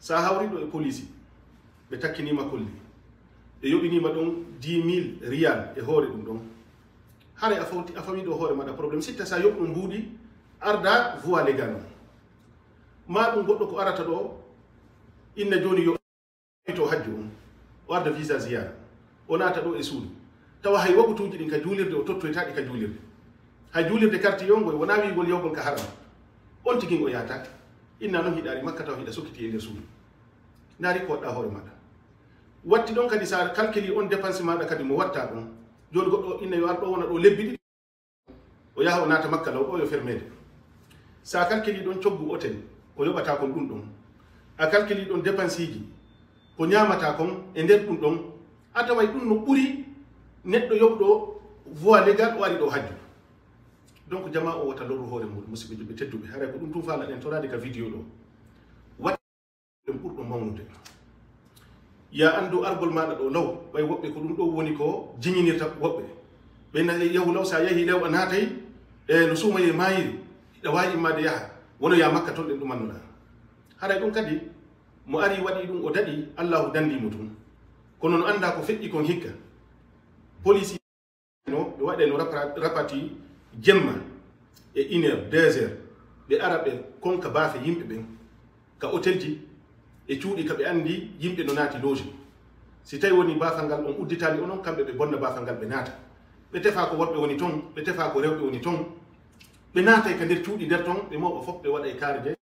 sa hawriɗo e police ɓe takkinima kolli ɓe yoɓinima ɗon 10 000 riyal e hoore ɗum ɗon hare a famiɗo hoore maɗa probléme sitta sa yoɓ ɗum mbuuɗi arda voie légal on ma ɗum goɗɗo ko arata ɗo inna joni yo to hajju on o arda visa ziyara o naata ɗo e suudu tawa hay waɓutuji ɗin ka juulirde o tottoytaɗi ka juulirde hay juulirde carte yongoy wona wigol yawgol ka haram on tigin o yahata inna noon hiɗari makka taw hiɗa sokkiti e nder suudu naari ko waɗɗa hoore maɗa watti ɗon kadi sa calculi on dépense maɗa kadi mo watta ɗon joni goɗɗo inna yo ar ɗo wona ɗo lebbi ɗiɗi o yaha o naata makka law ɗo yo fermede sa calculi ɗon coggu hôtel ko yoɓata kon ɗum ɗon a calculi ɗon dépense ji ko ñamata kon e nder ɗum ɗon a taway ɗum no ɓuri neɗɗo yoɓɗo voie légal o ari ɗo hajju donc jama o wata lorru hoore muɗum musidɓe juɓɓe tedduɓe haray ko ɗum tum faala ɗen torade ka vidéo ɗo wat ɗum ɓurɗo mawnude ya andu argol maɗa ɗo law ɓay woɓɓe ko ɗum ɗo woni ko jiñinirta woɓɓe ɓe yahu law sa yahi lew a naatay e no suumaye mayiri ɗa wawi immade yaha wono ya makka toon ɗen ɗumannoɗa haray ɗum kadi mo ari waɗi ɗum o daɗi allahu dandimo tum kono no anda ko feƴƴi kon hikka police no ɓe waɗe no rapati jemma e 1 heure 2 heures ɓe ara ɓe konka baafe yimɓe ɓen ka hôtel ji e cuuɗi ka ɓe andi yimɓe no naati loge si tawi woni baafal ngal on udditali onon kamɓe ɓe bonna baafal ngal ɓe naata ɓe tefa ko worɓe woni toon ɓe tefa ko rewɓe woni toon ɓe naatay ka nder cuuɗi nder toon ɓe mawɓe fof ɓe waɗa e kaare de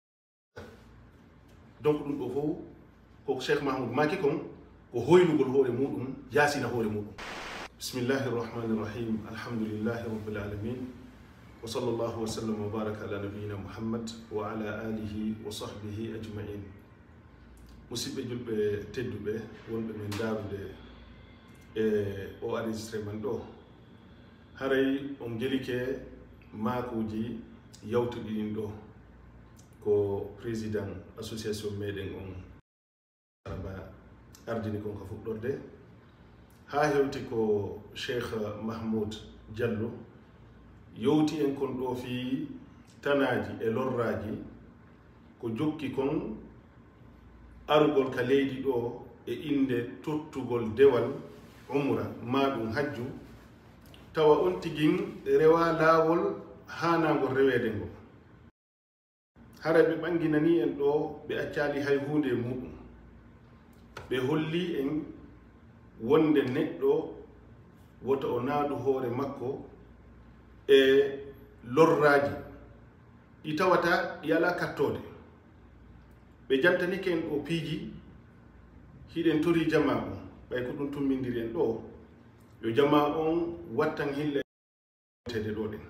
donc ɗum ɗo fof ko cheikh mahmoud maki kon ko hoynugol hoore muɗum yaasina hoore muɗum bismillahi irrahmani irrahim alhamdulillahi rabbil alamin wa sallallahu wa sallam wa baraka ala nabiyina muhammad wa ala alihi wa sahbihi ajmain musidɓe julɓe tedduɓe wonɓe men darude e o enregistré man ɗo haray on jelike makuji yawtuɗiɗin ɗo ko président association meɗen on araba ardini kon ka fuɗɗorde ha hewti ko cheikh mahmoud diallo yowti en kon ɗo fi tanaji e lorraji ko jokki kon arugol ka leydi ɗo e inde tottugol dewal umra maɗum hajju tawa on tigin rewa laawol hanagol rewede ngo hara ɓe ɓanginani en ɗo ɓe accali hay hunde muɗum ɓe holli en wonde neɗɗo wota o naadu hoore makko e lorraji ɗi tawata ɗi ala kattode ɓe jantanike en ɗo piiji hiɗen tori jama on ɓay ko ɗum tummindiri en ɗo yo jama on wattan hille tede ɗo ɗen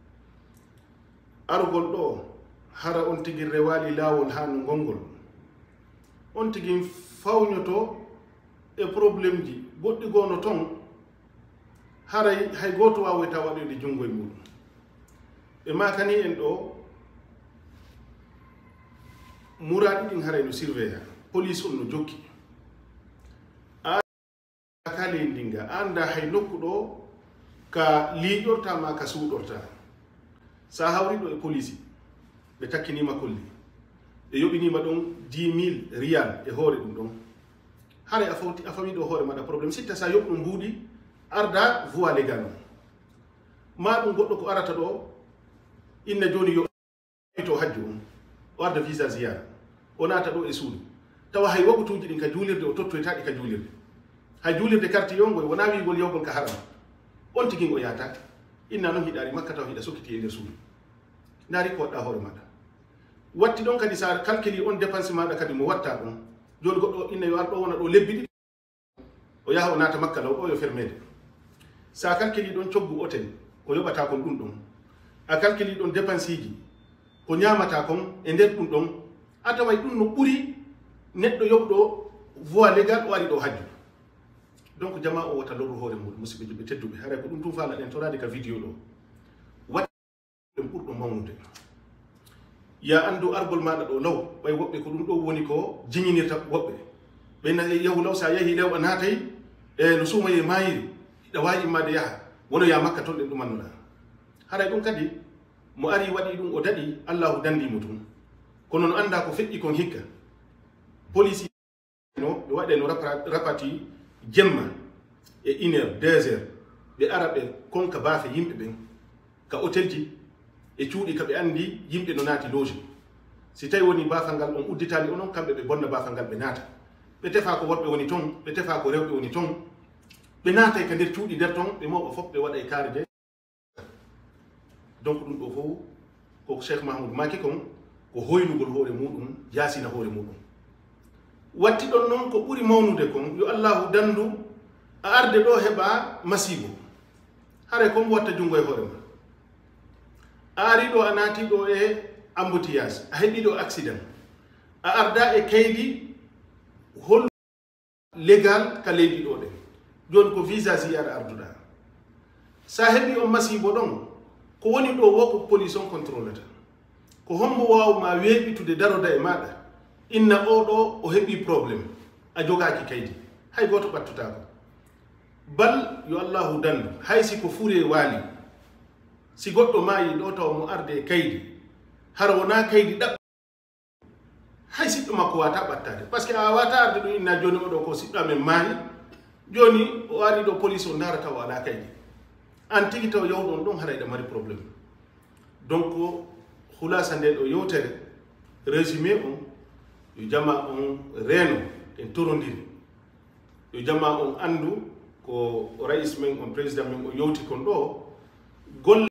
arugol ɗo hara on tigi rewali laawol ha no gongol on tigi fawñoto e probléme ji goɗɗi gono toon haray hay goto wawata waɗoyde jungo e muɗum ɓe makani en ɗo muraɗi ɗin haray no surveilla police on no jokki a ka leyndinga anda hay nokku ɗo ka liiƴortama ka suuɗorta sa hawriɗo e police ɓe takkinima kolli ɓe yoɓinima ɗon 10 000 riyal e hoore ɗum ɗon hare a famiɗo hoore maɗa probléme sitta sa yoɓ ɗum mbuuɗi arda voie légal on ma ɗum goɗɗo ko arata ɗo inna joni yo to hajju on o arda visa ziyara o naata ɗo e suudu tawa hay waɓutuji ɗin ka juulirde o tottoytaɗi ka juulirde hay juulirde carte yongoy wona wigol yawgol ka haram on tigin o yahata inna noon hiɗari makka taw hiɗa sokkiti e nder suudu naari ko waɗɗa hoore maɗa watti ɗon kadi sa calculi on dépense maɗa kadi mo watta ɗon joni goɗɗo inna yo ar ɗo wona ɗo lebbi ɗiɗi o yaha o naata makka law ɗo yo fermede sa calculi ɗon coggu hôtel ko yoɓata kon ɗum ɗon a calculi ɗon dépense ji ko ñamata kon e nder ɗum ɗon a taway ɗum no ɓuri neɗɗo yoɓɗo voie légal o ari ɗo hajju donc jama o wata lorru hoore muɗum musidɓe juɓɓe tedduɓe haray ko ɗum tum faala ɗen torade ka vidéo ɗo wat ɗum ɓurɗo mawnude ya andu argol maɗa ɗo law ɓay woɓɓe ko ɗum ɗo woni ko jiñinirta woɓɓe ɓe yahu law sa yahi lew a naatay e no suumaye mayiri ɗa wawi immade yaha wono ya makka toon ɗen ɗumannoɗa haray ɗum kadi mo ari waɗi ɗum o daɗi allahu dandimo tum kono no anda ko feƴƴi kon hikka police no ɓe waɗe no rapati jemma e 1 heure 2 heures ɓe ara ɓe konka baafe yimɓe ɓen ka hôtel ji e cuuɗi ka ɓe andi yimɓe no naati loge si tawi woni baafal ngal on udditali onon kamɓe ɓe bonna baafal ngal ɓe naata ɓe tefa ko worɓe woni ton ɓe tefa ko rewɓe woni ton ɓe naata ka nder cuuɗi nder ton ɓe mawɓe fof ɓe waɗa e kaare de donc ɗum ɗo fof ko cheikh mahamoudou maki kon ko hoynugol hoore muɗum yaasina hoore muɗum watti ɗon noon ko ɓuri mawnude kon yo allahu dandu a arde ɗo heɓa masibo hare kon watta junngo e hoore ma a ari ɗo a naati ɗo e embouteillage a heɓi ɗo accident a arda e kaydi hol légal ka leydi ɗo ɗen joni ko visa si ara arduɗa sa heɓi on masibo ɗon ko woni ɗo wo ko police on contrôlata ko hombo wawma weeɓitude daroda e maɗa inna oɗo o heɓi probléme a jogaki kaydi hay goto ɓattutako bal yo allahu dandu hay si ko fure waali si goɗɗo maayi ɗo taw mo arde e kaydi hara wona kaydi ɗaɓ hay siɗɗo makko wata ɓattade par ce que a wata arde ɗum inna joni oɗo ko siɗɗo amen maayi joni o ari ɗo police o darata o ala kaydi an tigi taw yawɗon ɗon haɗa eɗa mari probléme donc hulasa nde ɗo yewtere résumé on yo jama on reeno en torodiri yo jama on andu ko rais men on président men o yewti kon ɗo golle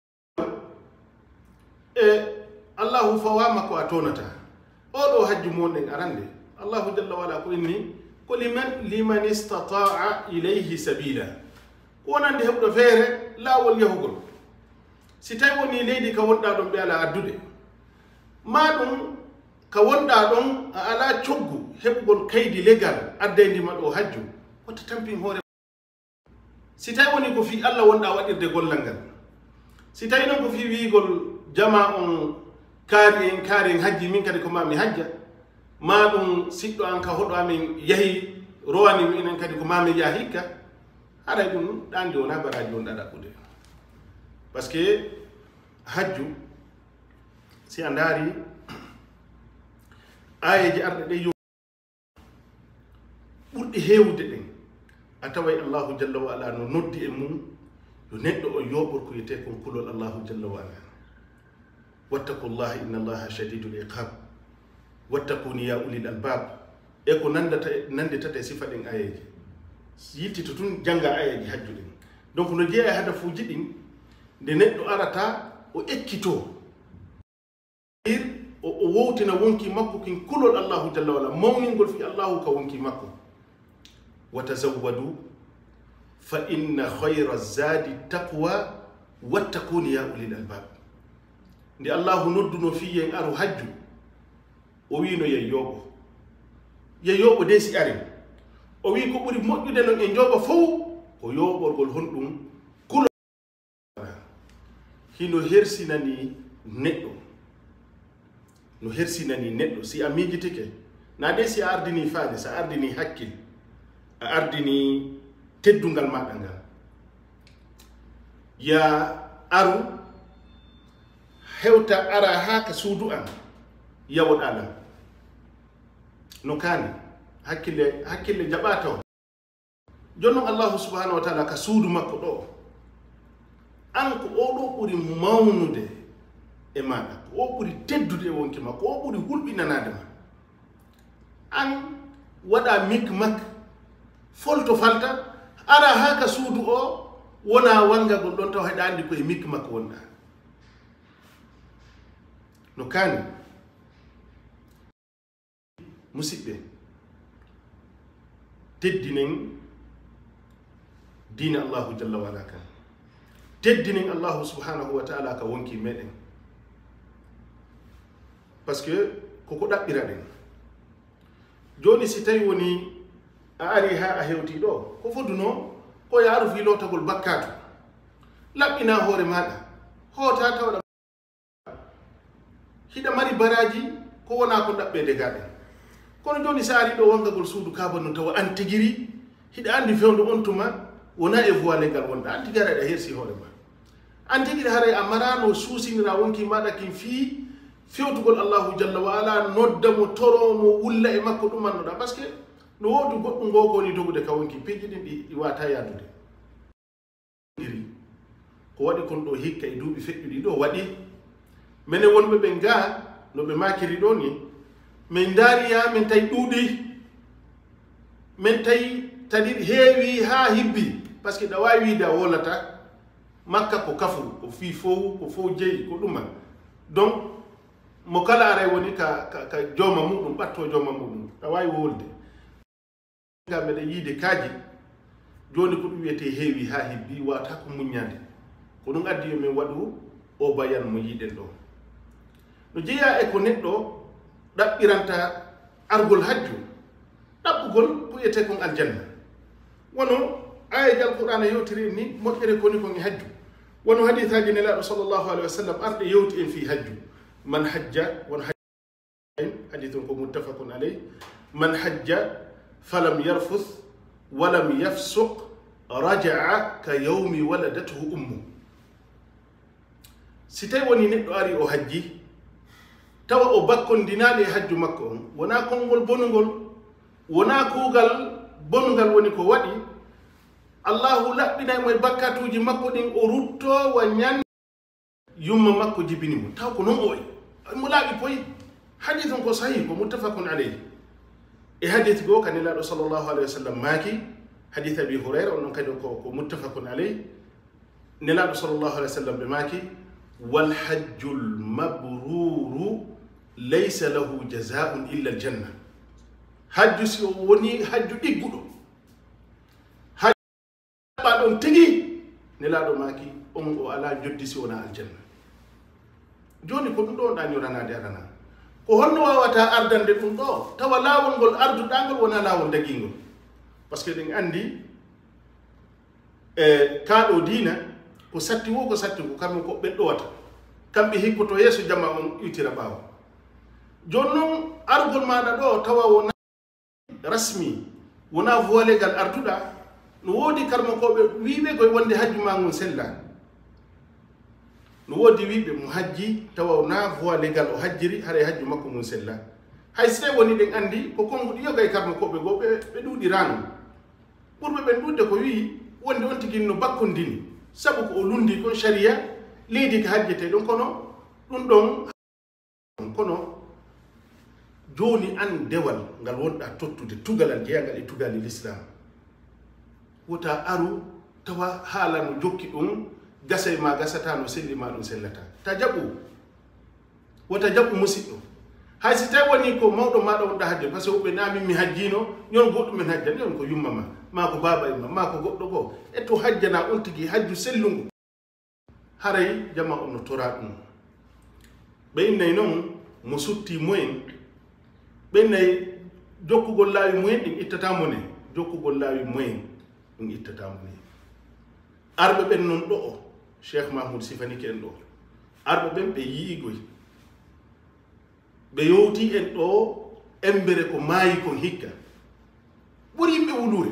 e allahu fawama ko a tonata oɗo hajju monɗen arande allahu jalla wala ko inni ko liman istataa ilayhi sabila ko wonande heɓɗo feere laawol yahugol si tawi woni leydi ka wonɗa ɗon ɓe ala addude ma ɗum ka wonɗa ɗon a ala coggu heɓugol kaydi légal addayndima ɗo hajju wata tampin hoore si tawi woni ko fi allah wonɗa waɗirde gollal ngal si tawi noon ko fi wiigol jama on kaari en hajji min kadi ko mami hajja ma ɗum siɗɗo an ka hoɗo amin yahi rowanimi enen kadi ko mami yaha hikka haray ɗum ɗan jona baraji wonɗa ɗaɓɓude par ce que hajju si a ndaari ayeji arɗe ɗe yo ɓurɗi heewde ɗen a taway allahu jalla wa ala no noddi e mum yo neɗɗo o yoɓor ko yiyete kon kulol allahu jalla wa ala wattaqullaha inna allaha shadidul iqab wattakuni ya ulil albab e ko nanditata e sifa ɗen ayeji yittito tun janga ayeji hajju ɗen donc no jeeya hadafuji ɗin nde neɗɗo arata o ekkito o wowtina wonki makko kin kulol allahu jalla wala mawningol fi allahu ka wonki makko wa tazawwadu fa inna khayra zadi taqwa wattakuni ya ulil albab nde allahu nodduno fiyen aru hajju o wino yeyyoɓo de si ari o wi ko ɓuri moƴƴude non e jooɓa fof ko yoɓorgol honɗum kulo hino hersinani neɗɗo no hersinani neɗɗo si a miijitike na de si a ardini faade sa ardini hakkil a ardini teddungal maɗa ngal ya aru hewta ara ha ka suudu an yawoɗaɗam no kaani hakkille jaɓa taw jonnon allahu subhanahu wa taala ka suudu makko ɗo an ko oɗo ɓuri mawnude e maɗa ko o ɓuri teddude e wonki ma ko o ɓuri hulɓinanade ma an waɗa mik mak folto falta ara ha ka suudu o wona wangagol ɗon taw heɗa andi koye mik makko wonɗa no kaani musidɓe teddinen diine allahu jalla wala kan teddinen allahu subhanahu wa taala ka wonki meɗen par ce que koko ɗaɓɓira ɗen joni si tawi woni a ari ha a hewti ɗo ko foduno ko yaaru fi lotagol bakkatu laɓɓina hoore maɗa hoota tawɗa hiɗa mari baraji ko wona ko ɗaɓɓede gaɗen kono joni sa ari ɗo wangagol suudu kaba no tawa an tigiri hiɗa andi fewdo on tuma wona e voie légal wonɗa an tigiri aɗa hersi hoore ma an tigiri haray a marano suusinira wonki maɗa kin fii fewtugol Allahu jalla wa ala nodda mo toro mo wulla e makko ɗum annoɗa par ce que no woodi goɗɗum ngo koni dogude ka wonki peeji ɗin ɗi wata yadude ko waɗi kon ɗo hikka e duuɓi feƴƴuɗi ɗo waɗi mene wonɓe ɓe nga no ɓe makiri ɗo ni min daariya min tawi ɗuuɗi min tawi tadi heewi ha hibbi par ce que ɗa wawi wiide a wolata makka ko kafu ko fi fow ko fow jeeyi ko ɗuma donc mo kala aray woni ka jooma muɗum ɓatto jooma muɗum ɗa wawi wolde ga meɗen yiide kaaji joni ko ɗum wiyete heewi ha hibbi wata ko muññade ko ɗum addi yo min waɗu o bayan mo yiiɗen ɗo no jeeya e ko neɗɗo ɗaɓɓiranta argol hajju ɗaɓɓugol ko wiyete kon aljanna wono ayaji alqur'ana yewtiri ni moƴƴere koni kon e hajju wono hadithaji nelaɗo sallllahu alayhi wa sallam arɗe yewti en fi hajju man hajja won hadith ko muttafaqun alayh man hajja falam yarfuth walam yafsuq raja'a ka yawmi waladathu ummu si tawi woni neɗɗo ari o hajji tawa o bakkondinaali e hajju makko on wona konngol bonugol wona kuugal bongal woni ko waɗi allahu laɓɓinay mo e bakkatuuji makko ɗin o ruttowa ñande yumma makko jibini mo taw ko noon o mo laaɓi poyi hadith on ko sahih ko muttafaqun alayhi e hadith goo ka nelaaɗo sallllahu alayhi wa sallam maaki hadith abi hurayra on ɗon kadi ko muttafaqun alayhi nelaaɗo sallllahu alayhi wa sallam ɓe maaki walhajju lmabruru laysa lahu jazaun illa aljanna hajju si o woni hajju ɗigguɗo hajjuɓa ɗon tigi nelaaɗo maaki on o ala joddi si wona aljanna joni ko ɗum ɗo ɗañoranade arana ko honno wawata ardande ɗum ɗo tawa laawol ngol arduɗangol wona laawol dagingol par ce que ɗen andi kaaɗo diina ko satti wo ko satti ko kamɓe ko ɓen ɗowata kamɓe hikkoto yeeso jama on iwtira ɓaawo joni noon argol maɗa ɗo tawa wona rasmi wona voilégal arduɗa no woodi karmakoɓe wiɓe koye wonde hajju ma ngun sella no woodi wiɓe mo hajji tawa wona voilégal o hajjiri haray hajju makko mum sella hay so tawi woni ɗen andi ko konnguɗi yoga e karmakoɓe goo ɓe ɗuuɗirano ɓurɓe ɓen ɗudde ko wi wonde on tigi no bakkondini sabu ko o lundi kon sharia leydi ko hajjete ɗon kono ɗum ɗon kono joni an dewal ngal wonɗa tottude tugalal jeeyangal e tugali l'islam wota aru tawa haala no jokki ɗum gasa ma gasata no selli ma ɗum sellata ta jaɓu wota jaɓu musidɗo hay si tawi woni ko mawɗo maɗa wonɗa hajje par ce que woɓɓe namin mi hajjino ñon goɗɗum men hajjani on ko yummama ma ko baba en ma ko goɗɗo ko e to hajjana on tigi hajju sellungu haray jama on no tora ɗum ɓe innayi noon mo sutti moyen ɓe innayi jokkugol laawi moyen ɗin ittatamo ne jokkugol laawi moyen ɗum ittatamo ne arɓe ɓen noon ɗo o cheikh mahmoud sifaniki en ɗo arɓe ɓen ɓe yiigoy ɓe yowti en ɗo embere ko maayi kon hikka ɓuri yimɓe wulure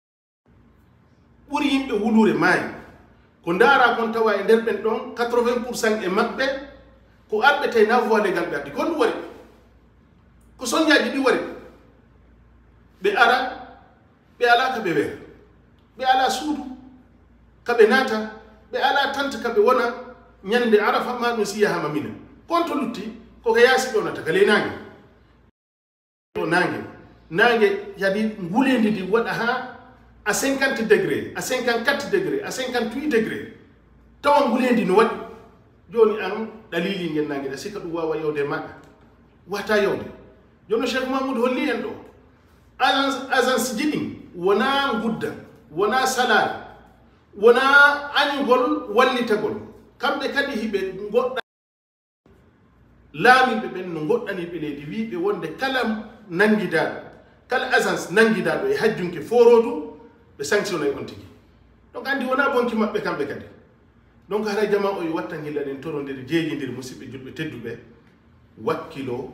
ɓuri yimɓe wulure maayi ko ndaara kon tawa e nder ɓen ɗon 80% e maɓɓe ko arɓe tawi na voilégal ɓe addi kon ɗum wari ko soññaji ɗi wari ɓe ara ɓe ala ka ɓe weera ɓe ala suudu kaɓe naata ɓe ala tante kaɓe wona ñande arafa ma ɗum si yahama mina kon to lutti koko yaasi ƴonata ka ley nangue o nangue yadi ngulendi ndi waɗa ha à 50 degré à 54 degré à 58 degré tawa ngulendi no waɗi joni an ɗalili ngel nangue ɗa sikka ɗum wawa yewde maɗa wata yewde joni cheikh mahmoud holli en ɗo agence ji ɗin wona gudda wona salari wona añugol wallitagol kamɓe kadi hiɓe goɗɗa laamiɓe ɓen no goɗɗaniɓe leydi wiɓe wonde kala nanguidaɗo kala agence nanguidaɗo e hajjunke forodu ɓe sanctionné on tigui donc andi wona bonki maɓɓe kamɓe kadi donc haray jama o yo watta gilla ɗen torodiri jeejidir musidɓe julɓe tedduɓe wakkilo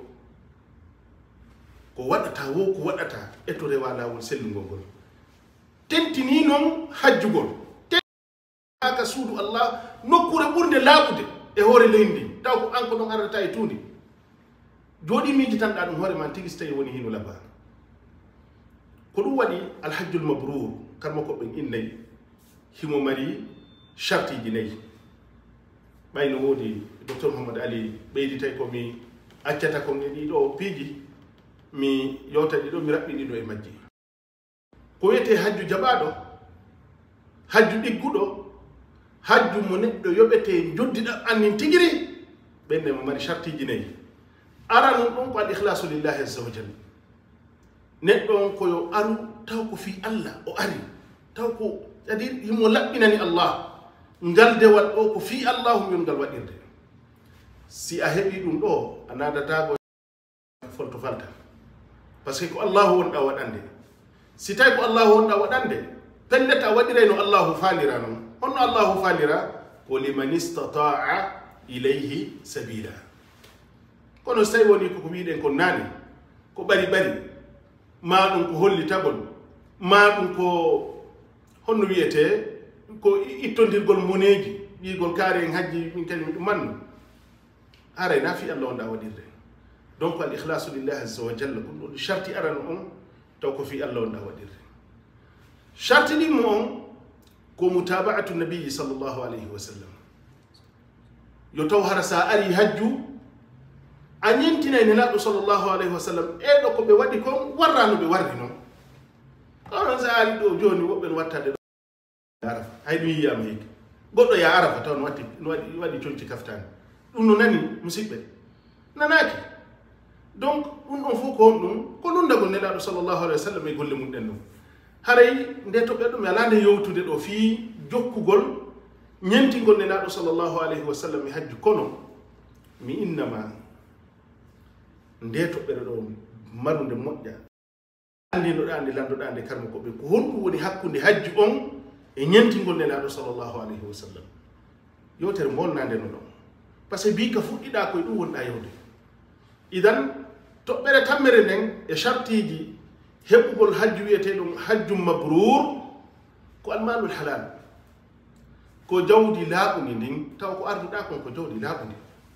ko waɗata wo ko waɗata e to rewa lawol sellugol ngol tentini noon hajjugol ka suudu allah nokkure ɓurde laaɓude e hoore leydi ndi taw ko an ko ɗon ardata e tuundi jodi miji tan da dum hore man tigi stay woni hinu labba ko dum wadi al hajjul mabrur karma ko ben innay himo mari sharti jinay bayno wodi docteur Muhammad Ali beydi tay ko mi accata ko ni do piji mi yota di do mi rabbi di do e majji ko wete hajju jabado hajju diggudo hajju mo neddo yobete joddida annin tigiri benne mo mari sharti jinay aranum don ko al ikhlasu lillahi azza wa jalla neddo ko yo aru taw ko fi Allah o ari taw ko c'est-à-dire himo labbinani Allah ngalde wad o ko fi Allah min ngal wadirde si a hebi dum do anadata go folto falta parce que ko Allah wonda wadande si tay ko Allah wonda wadande pelleta wadire no Allah falira non onno Allah falira ko liman istata'a ilayhi sabila kono say woni ko wiiden ko nani ko bari ma dum ko holli tabol ma dum ko honno wiyete ko ittondirgol moneji yigol kaare en hajji min kalmi dum man are na fi Allah wonda wadirde donc al ikhlasu lillahi azza wa jalla kun sharti aran on taw ko fi Allah wonda wadirde sharti ni mo ko mutaba'atu nabiy sallallahu alayhi wa sallam yo taw harasa ari hajju anyintina ni nadu sallallahu alayhi wa sallam e do ko be wadi ko warrano be warri non kono sa ari do joni wobbe wattade arafa hay dum yiyama hik goddo ya arafa taw wadi conci kaftani dum no nani musibbe nanaki donc dum on fu ko dum ko dum dagol nelaado sallallahu alayhi wa sallam e golle mun den dum haray nde to be dum yalande yowtude do fi jokkugol ñentingol nelaado sallallahu alayhi wa sallam e hajju kono mi innama nde to be do marunde modja andi no dande lando dande karmo ko be ko hondu woni hakkunde hajju on e ñentingol nelaado sallallahu alayhi wa sallam yotere molnande no don parce que bi ka fuddida ko dum wonda yowde idan toɓɓere tammere nden e chartiji heɓugol hajju wiyete ɗum hajju mabrur ko almalul halal ko jawdi laaɓundi ndin taw ko arduɗa kon ko jawdi laaɓundi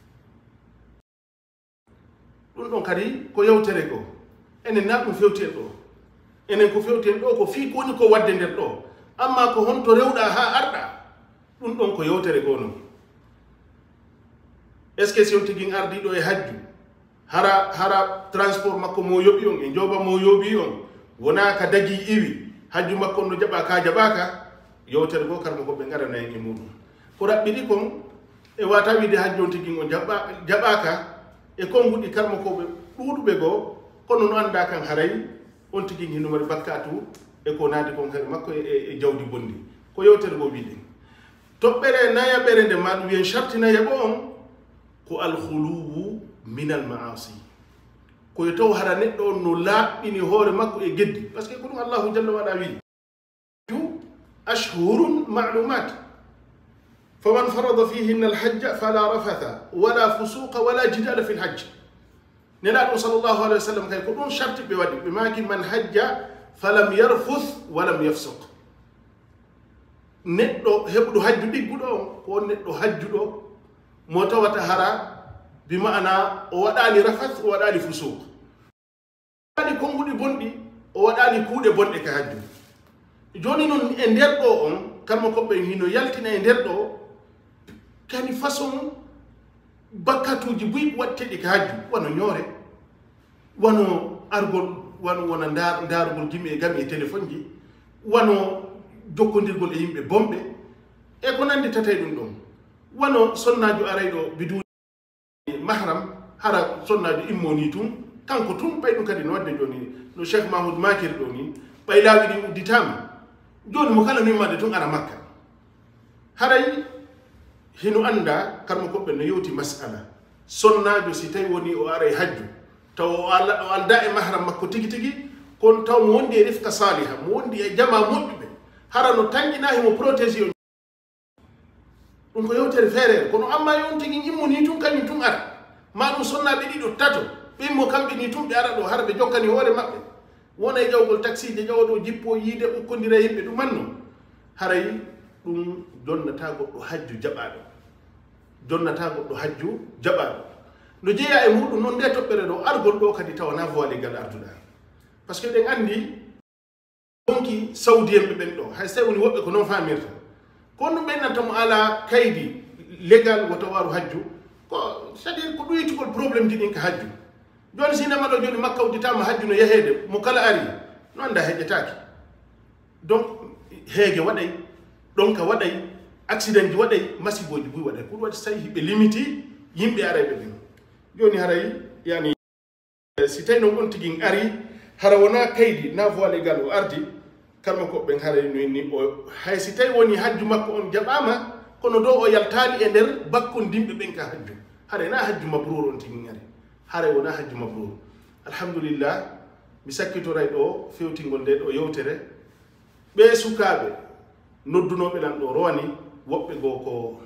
ɗum ɗon kadi ko yewtere go enen na ɗum fewten ɗo enen ko fewten ɗo ko fi ko woni ko wadde nder ɗo amma ko honto rewɗa ha arɗa ɗum ɗon ko yewtere go non est ce que si on tigui ardiɗo e hajju hara transport makko mo yoɓi on e joba mo yoɓi on wona ka dagi iwi hajju makko no jaɓa ka jaɓaka yewtere go karmo ko ɓe garana en e muɗum ko raɓɓiɗi kon e wata wiide hajju on tigui on jaɓaka e konguɗi karmo koɓe ɗuɗuɓe goo kono no anda kan haray on tigui hinumari bakkatu e ko naadi kon kadi makko e jawdi bondi ko yewtere go wiɗen toɓɓere nayaɓere nde maɗum wiyen charti nayaɓo on ko alkhuluwu min al maasi ko taw hara neddo on no laaɓini hoore makko e geddi par ce que ko ɗum allahu jalla waɗa wi ashhurun ma'lumat faman farada fihinna alhajja fala rafatha wala fusuqa wala jidala fi lhajj nelaɗo sallllahu alayhi wa sallam kay ko ɗum charti ɓe waɗi ɓe maki man hajja falam yarfuth walam yafsuq neɗɗo heɓuɗo hajju ɗigguɗo on ko on neɗɗo hajjuɗo mo tawata hara bi ma'ana o waɗani rafath o waɗani fusuq o waɗi konguɗi bonɗi o waɗani kuuɗe bonɗe ka hajju joni noon e nder ɗo on kammo koɓɓe hino yaltina e nder ɗo kani façon bakkatuji buy watteɗi ka hajju wano ñoore wano argol wona darugol gimi e gami e téléphone ji wano jokkodirgol e yimɓe bomɓe e ko nandi tatay ɗum ɗon wano sonnajo arayɗo bidu mahram hara sonnajo immoni tun kanko tun ɓay ɗum kadi no wadde joni no cheikh mahmoud makir ɗo ni ɓay laawi ɗi udditama joni mo kala nimmade tun ara makka haray hino anda karmo koɓɓe no yewti masala sonnajo si tawi woni o aray hajju taw o alda e mahram makko tigi tigi kono taw mo wondi e rifka saliha mo wondi e jama moƴƴuɓe hara no tanƴina himo protégé o ɗum ko yewtere feerere kono amma yon tigi immoni tun kañum tun ara ma ɗum sonnaɓe ɗiɗo tato ɓimmo kamɓe ni tun ɓe ara ɗo har ɓe jokkani hoore maɓɓe wona e jawgol taxi je ƴawaɗo jippo yiide ɓukkodira yimɓe ɗum manno haray ɗum jonnata goɗɗo hajju jaɓaɗo jonnata goɗɗo hajju jaɓaɗo no jeeya e muɗum noon nde toɓɓere ɗo argol ɗo kadi tawana voie légal arduɗa par ce que ɗen andi donki saudi en ɓe ɓen ɗo hay so tawi woni woɓɓe ko noon famirta kono ɗum ɓennantamo ala kaydi légal woto waru hajju ko c'est à dire ko ɗoytugol probléme ji ɗin ko hajju joni sinema ɗo joni makka udditama hajju no yahede mo kala ari no anda heƴƴetaki donc heege waɗay ɗonka waɗay accident ji waɗay masiboji buy waɗay pour waɗi tawi hiɓe limiti yimɓe arayɓe ɓen joni haray yani si tawi noon on tigui ari hara wona kaydi na voie légal o ardi kamɓe ko ɓen haray noyni o hay si tawi woni hajju makko on jaɓama kono dow o yaltali e nder bakkondimɓe ɓen ka hajju haray na hajju mabrur on tigui ari haray wona hajju mabrur alhamdulillah mi sakkitoray ɗo fewtingol nde ɗo yewtere ɓe sukaɓe noddunoɓe ɗan ɗo rowani woɓɓe goo ko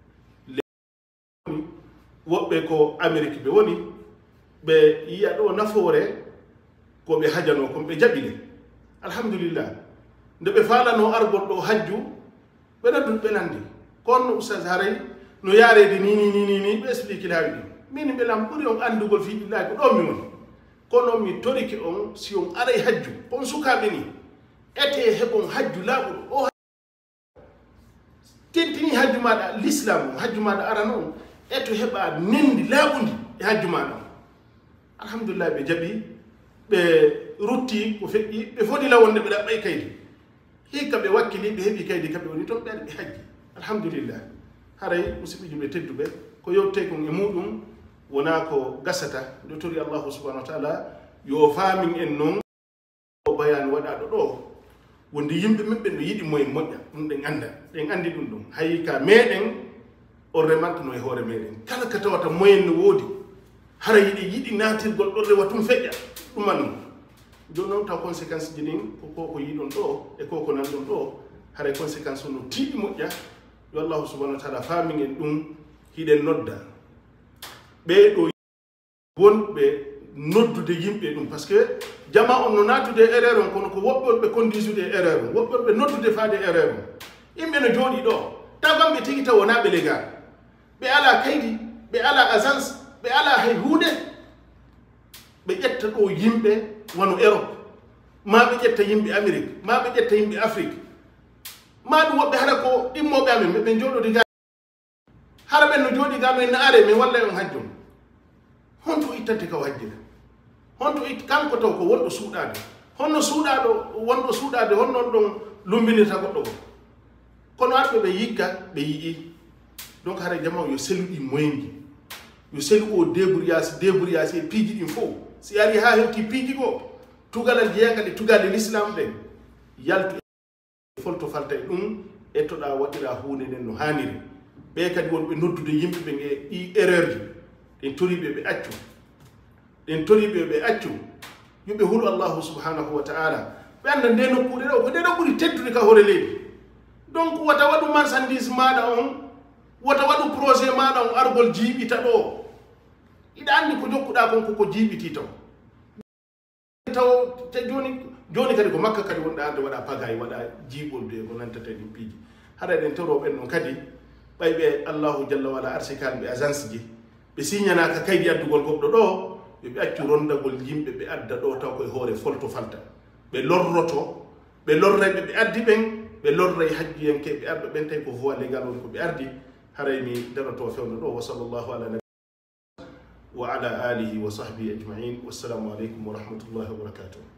woni woɓɓe ko amérique ɓe woni ɓe yiya ɗo nafoore ko ɓe hajano kon ɓe jaɓile alhamdulillah nde ɓe falano argol ɗo hajju ɓe noddu ɓe nandi kono oustaz haray no yarede ni ɓe explique laawi ɗi min ɓelam ɓuuri on andugol fiiɗillahi ko ɗo mi woni kono mi torike on si on aray hajju on sukaɓe ni ete heɓon hajju laaɓuɗo o tentini hajju maɗa l'islam o hajju maɗa arano on eto heɓa nendi laaɓudi e hajju maɗa on alhamdulillah ɓe jaɓi ɓe rutti ko feƴƴi ɓe foɗila wonde ɓe ɗaɓɓay kaydi hikka ɓe wakkili ɓe heeɓi kaydi kamɓe woni toon ɓeɗa ɓe hajji alhamdulillah haray musidɓeji ɓe tedduɓe ko yewte kon e muɗum wona ko gasata nde tori allahu subahanahu wa taala yo faamin en noon o bayani waɗaɗo ɗo wonde yimɓe maɓɓe no yiɗi moyen moƴƴa ɗum ɗen anda ɗen andi ɗum ɗum hay ka meɗen on remantuno e hoore meɗen kala ka tawata moyen no woodi hara yiɗi natirgol ɗon rewa tum feƴƴa ɗuman ɗum joni noon taw conséquence ji ɗin ko yiɗon ɗo e ko nan ɗon ɗo haray conséquence no tiiɗi moƴƴa yo allahu subahanahu wa taala faamin en ɗum hiɗen nodda ɓeɗo wonɓe noddude yimɓe ɗum par ce que jama on no natude erreur on kono ko woɓɓe on ɓe conduisude e erreur on woɓɓe on ɓe noddude faade erreur on yimɓe no jooɗi ɗo tawam ɓe tigi taw wona ɓe légal ɓe ala kaydi ɓe ala agence ɓe ala hay hunde ɓe ƴetta ɗo yimɓe wano Europe ma ɓe ƴetta yimɓe Amérique ma ɓe ƴetta yimɓe Afrique ma ɗum woɓɓe hara ko ɗimmoɓe amen ɓe jooɗodi ga hara ɓen no jooɗi ga men no are min wallay on hajjon honto ittante kaw hajjira honto kanko taw ko wonɗo suuɗade honno suuɗaɗo wonɗo suuɗade honnoon ɗon lumbinirta goɗɗo ko kono arɓe ɓe yigga ɓe yii donc hara jama yo seluɗi moyenji yo selu o débrouillage e piiji ɗin fof si ari ha hewti piiji goo tugalal jeeyagal e tugalde l'islam ɗen yaltu folto falta e ɗum ettoɗa waɗira hunde nden no haniri ɓe kadi wonɓe noddude yimɓe ɓen e ɗi erreur ji ɗen toriɓe ɓe accu ɗen toriɓe ɓe accu yoɓe huɗo allahu subhanahu wa taala ɓe anda nde nokkuɗe ɗo ko nde ɗo ɓuuri teddude ka hoore leydi donc wata waɗu marchandise maɗa on wata waɗu projet maɗa on argol jiiɓita ɗo iɗa andi ko jokkuɗa kon koko jiiɓiti taw te joni kadi ko makka kadi wonɗa arde waɗa pagaye waɗa jiiɓolde ko nantata ɗin piiji haɗa ɗen toroɓen ɗon kadi ɓayɓe allahu jalla wala arsikal ɓe agence ji ɓe signanaka kaydi addugol goɗɗo ɗo ɓe accu rondagol yimɓe ɓe adda ɗo taw koye hoore folto falta ɓe lorroto ɓe lorrayɓe ɓe addi ɓen ɓe lorray hajjiyanke ɓe arɓe ɓen tawi ko voie légal woni ko ɓe ardi haray mi daroto fewno ɗo wa sallllahu ala nabi wa ala alihi wa sahbihi ajmain wassalamu aleykum wa rahmatullahi wa barakatuh